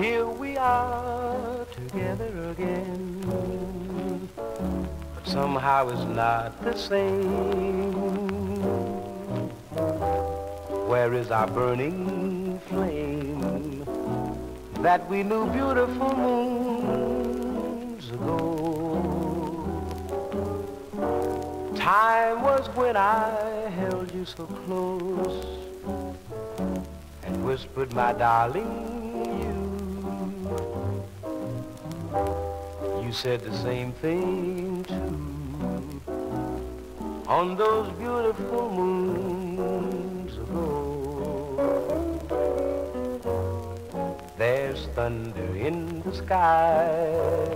Here we are together again, but somehow it's not the same. Where is our burning flame that we knew beautiful moons ago? Time was when I held you so close and whispered, my darling, you said the same thing too on those beautiful moons ago. There's thunder in the sky,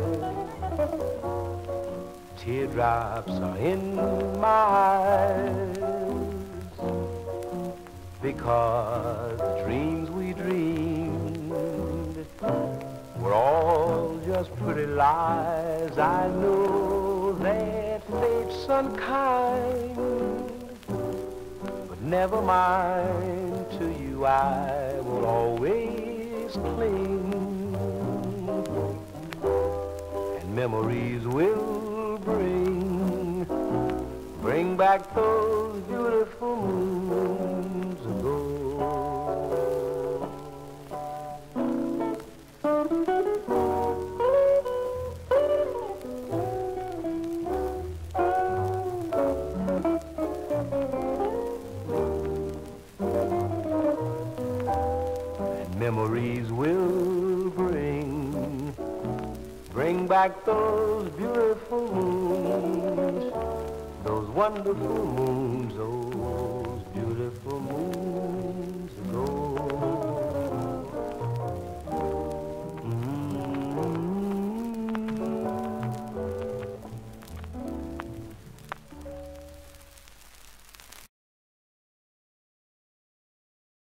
teardrops are in my eyes, because the dreams we dreamed were all just pretty lies. I know that fate's unkind, but never mind, to you I will always cling, and memories will bring back those beautiful moons ago. Memories will bring back those beautiful moons, those wonderful moons.